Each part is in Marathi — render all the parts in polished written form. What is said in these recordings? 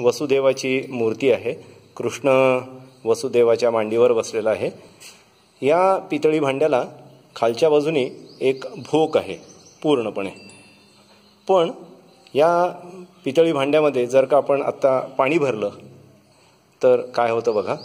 वसुदेवाची मूर्ती आहे। कृष्ण वसुदेवाच्या मांडीवर बसलेला आहे। या पितळी भांड्याला खालच्या बाजूने एक भोक आहे पूर्णपणे। पण या पितळी भांड्यामध्ये जर का आपण आता पाणी भरलं तर काय होतं बघा।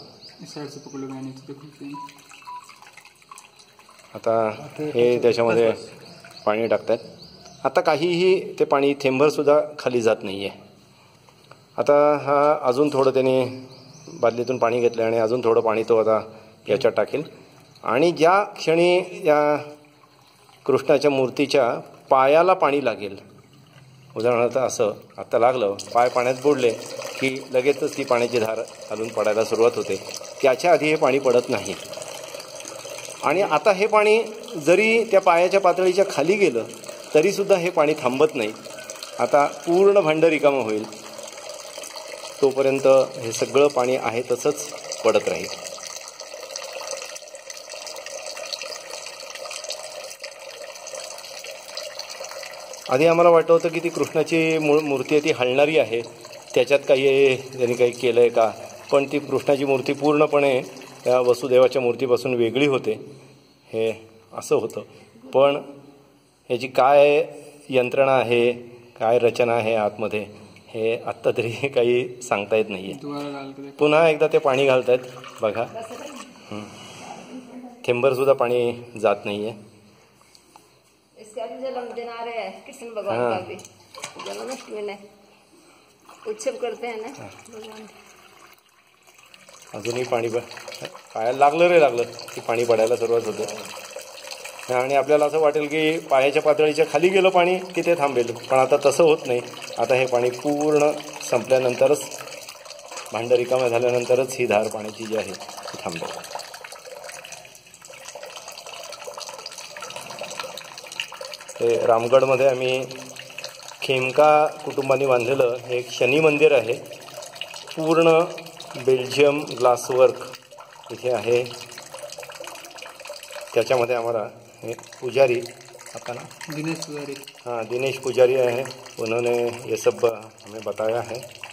आता हे त्याच्यामध्ये पाणी टाकतात। आता काहीही ते पाणी थेंबर सुद्धा खाली जात नाही आहे। आता हा अजून थोडं त्याने बादलीतून पाणी घेतलं आणि अजून थोडं पाणी तो आता याच्यात टाकेल आणि ज्या क्षणी या कृष्णाच्या मूर्तीच्या पायाला पाणी लागेल, उदाहरणार्थ असं आता लागलं, पाय पाण्यात बुडले की लगेचच ती पाण्याची धार खालून पडायला सुरुवात होते। त्याच्या आधी हे पाणी पडत नाही। आणि आता हे पाणी जरी त्या पायाच्या पातळीच्या खाली गेलं तरी सुद्धा हे पाणी थांबत नाही। आता पूर्ण भांडं रिकामं होईल तोपर्यंत हे सगळं पाणी आहे तसंच पडत राहील। आधी आम्हाला वाटत होतं की ती कृष्णाची मूर्ती आहे ती हलणारी आहे, त्याच्यात काही त्यांनी काही केलं आहे का, पण ती कृष्णाची मूर्ती पूर्णपणे त्या वसुदेवाच्या मूर्तीपासून वेगळी होते। हे असं होतं, पण ह्याची काय यंत्रणा आहे, काय रचना आहे आतमध्ये हे आत्ता तरी काही सांगता येत नाही आहे। पुन्हा एकदा ते पाणी घालत आहेत बघा, थेंबरसुद्धा पाणी जात नाही आहे। जन्मदिन आ रहे हैं कृष्ण भगवान का भी, जन्माष्टमी में उत्सव करते हैं ना भगवान। अजूनही पाणी पायाला लागलं रे लागलं की पाणी पडायला सुरुवात होते आणि आपल्याला असं वाटेल की पायाच्या पातळीच्या खाली गेलं पाणी की ते थांबेल, पण आता तसं होत नाही। आता हे पाणी पूर्ण संपल्यानंतरच, भांडं रिकामं झाल्यानंतरच ही धार पाण्याची जी आहे ती थांबेल। हे रामगडमध्ये आम्ही खेमका कुटुंबाने बांधलेलं हे एक शनी मंदिर आहे। पूर्ण बेल्जियम ग्लासवर्क इथे आहे। त्याच्यामध्ये आम्हाला हे पुजारी, आपका नाम दिनेश पुजारी, हाँ दिनेश पुजारी है, उन्होंने ये सब हमें बताया है।